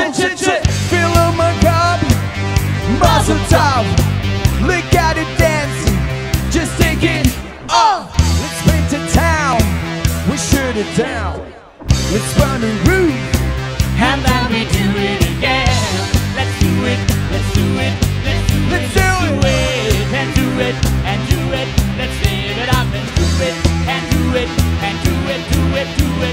Fill up my cup, Mazel tov. Look at it dancing, just take it off. Let's paint the town, we shut it down. Let's burn the roof, And then we do it again. Let's do it, let's do it, let's do it, let's do it. and do it, and do it. Let's live it up and do it, and do it, and do it, do it, do it.